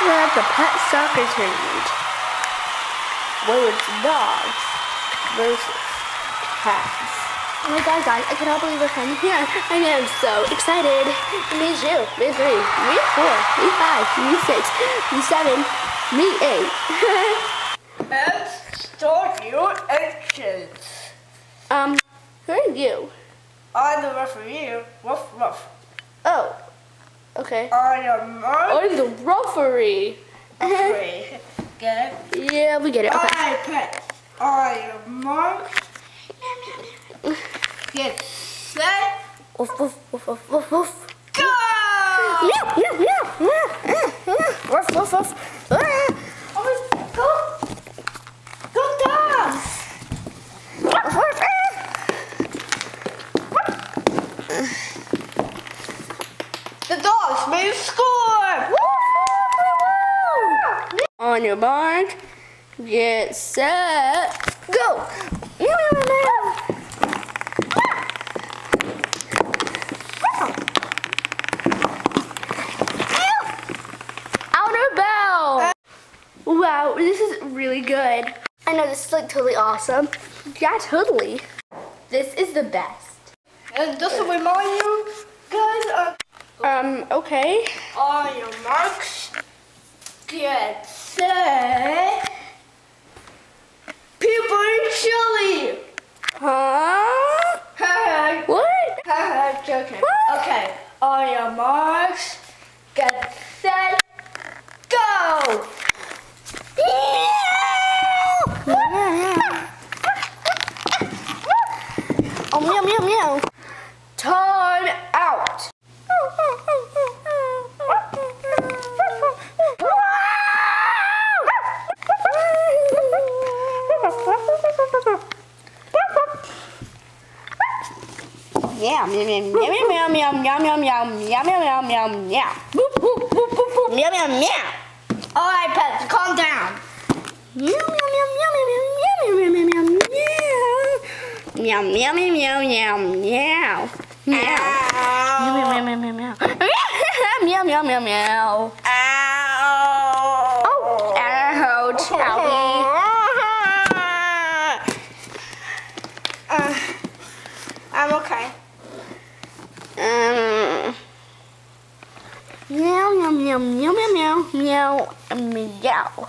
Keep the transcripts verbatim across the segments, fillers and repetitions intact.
we're at the pet soccer tournament, where it's dogs versus cats. Oh my god, guys, I cannot believe we're finally here. I am so excited. Me two, me three, me four, me five, me six, me seven, me eight. And start your actions. Um, who are you? I'm the referee. Ruff, ruff. Oh, okay. I am Mark. I'm the referee. Referee. Get it? Yeah, we get it. Okay. I pet. I am Mark. Get set. Woof, woof, woof, woof, woof, woof. Go! Meow, meow, meow, meow, meow. Woof, woof, woof. Ah. Oh, go! Go dogs! Woof, woof, ah. The dogs may score! Woo, woo, woo. On your mark, get set, go! Meow, meow, meow. Outer bell! Wow, this is really good. I know this is like totally awesome. Yeah, totally. This is the best. And just to remind you, guys, uh, Um, okay. on your marks, get set. People eat chili! Huh? Haha, What? haha, joking. What? Okay, on your marks, get set, go! Oh, meow, meow, meow. Time out! Yeah, meow, meow, meow, meow, meow, meow, meow, meow, meow, meow, meow, meow, meow. Meow, meow, meow. Alright, pets, calm down. Meow, meow, meow, meow, meow, meow, meow, meow, meow, meow. Meow, meow, meow, meow, meow, meow. Meow. Meow, meow, meow, meow, meow. Meow, meow, meow, meow. Ow! Oh, ouch, owie. Uh, I'm okay. Um. Meow, meow, meow, meow, meow, meow, meow, meow.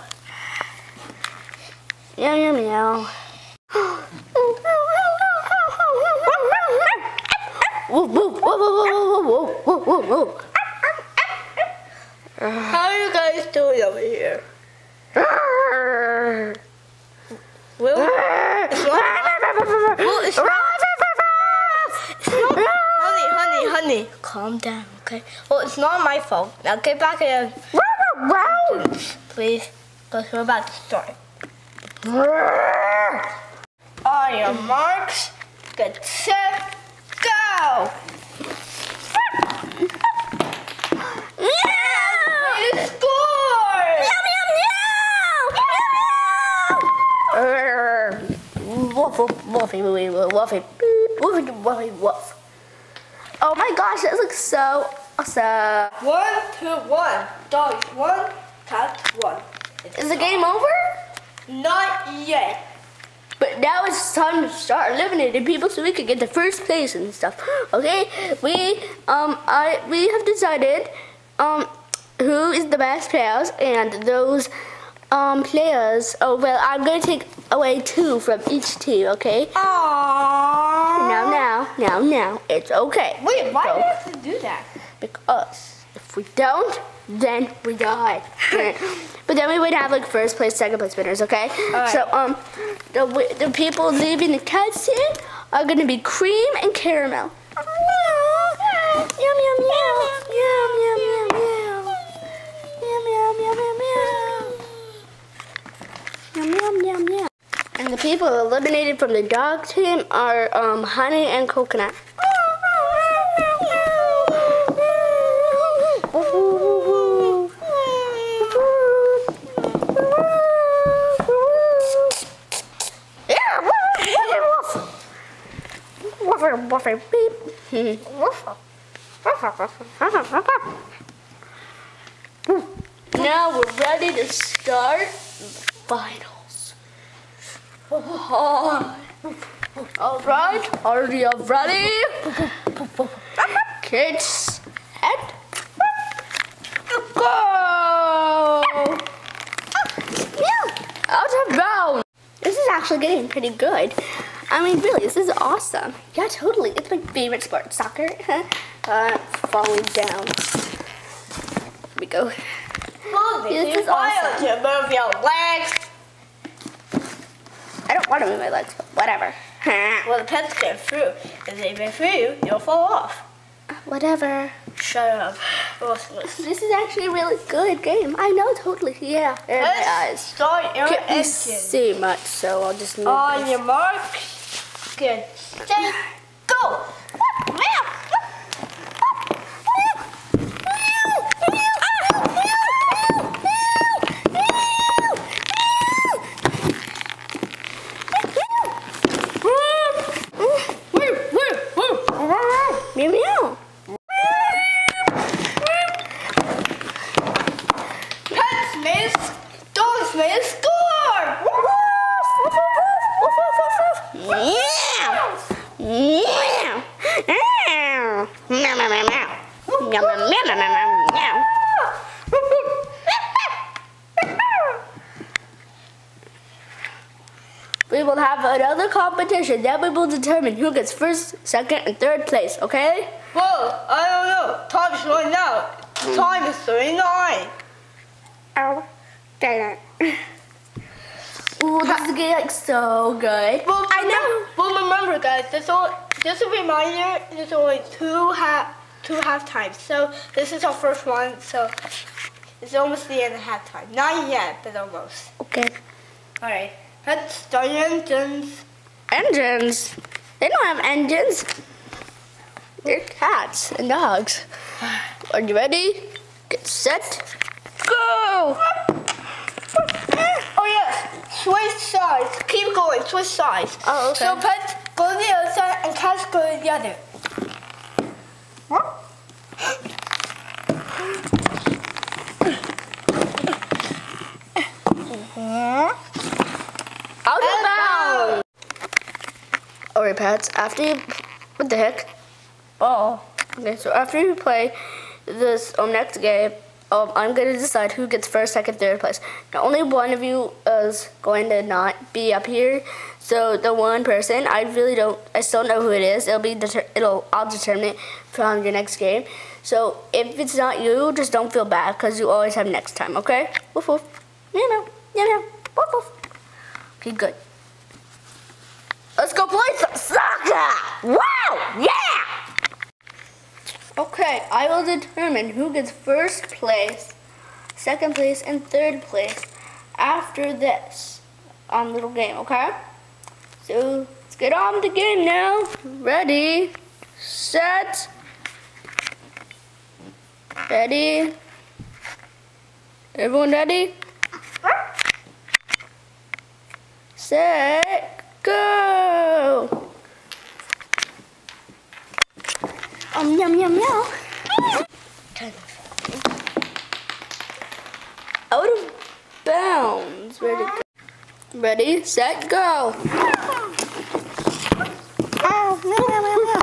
Meow, meow, meow. Whoa, whoa, whoa, whoa, whoa, whoa, whoa, whoa, whoa. How are you guys doing over here? Will? It's not, well, it's not, it's not, honey, honey, honey, calm down, okay? Well, it's not my fault. Now get back in, please, because we're about to start. On your marks, get set, go! You scored! Woof, woof, woofy, woofy, woofy, beep, woofy, woofy, woof. Oh my gosh, that looks so awesome. One, two, one. Dogs, one. Cats, one. Is the game over? Not yet. But now it's time to start eliminating people so we can get the first place and stuff. Okay, we um I we have decided um who is the best players, and those um players. Oh well, I'm gonna take away two from each team. Okay. Aww. Now, now, now, now, it's okay. Wait, why So- do you have to do that? Because if we don't, then we die. But then we would have like first place, second place winners, okay? Alright. So um, the wi- the people leaving the cats team are gonna be cream and caramel. Meow, meow, meow, meow, meow, meow, meow, meow, meow, meow, meow, meow, meow, meow, meow. And the people eliminated from the dog team are um honey and coconut. Woofer, beep. now we're ready to start finals. Oh. All right, are you ready? Kids, head, go! Out of bounds. This is actually getting pretty good. I mean, really, this is awesome. Yeah, totally. It's my favorite sport, soccer. uh, falling down. Here we go. Mommy, This is awesome. to move your legs. I don't want to move my legs, but whatever. Well, the pets get through. If they get through, you'll fall off. Whatever. Shut up. Worthless. This is actually a really good game. I know, totally. Yeah, there are my Let's eyes. start your Can't really engine. see much, so I'll just move On this. your mark, get set, go! Meow meow. Pets made a, dogs made a score! Meow. Meow. Meow. Meow meow meow meow. Meow meow meow meow meow meow. We will have another competition. Then we will determine who gets first, second, and third place, okay? Whoa, I don't know. Time's running out. Time is thirty-nine. Ow. Dang it. Ooh, this is getting like so good. Well, I know. Well, remember, guys, this all, just a reminder, there's only two half two half times. So this is our first one. So it's almost the end of half time. Not yet, but almost. Okay. All right. Let's start your engines. Engines? They don't have engines. They're cats and dogs. Are you ready? Get set. Go! Oh yes, switch sides. Keep going, switch sides. Oh, okay. So pets go to the other side and cats go to the other. Out of bounds. Alright, Pats. After you, what the heck? Oh. Okay, so after you play this um next game, um I'm gonna decide who gets first, second, third place. Now only one of you is going to not be up here. So the one person, I really don't, I still don't know who it is. It'll be, deter it'll, I'll determine it from your next game. So if it's not you, just don't feel bad because you always have next time. Okay? Woof woof. You know. You know. Woof woof. Okay, good. Let's go play some soccer! Wow! Yeah! Okay, I will determine who gets first place, second place, and third place after this um, little game, okay? So, let's get on with the game now. Ready, set, ready. Everyone ready? Set, go! Um, yum, yum, yum. Out of bounds. Ready, go. Ready, set, go. Oh, no, no, no, no.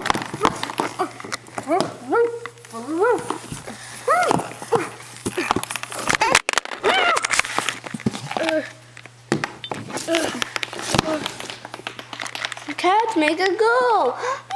Cats make a goal.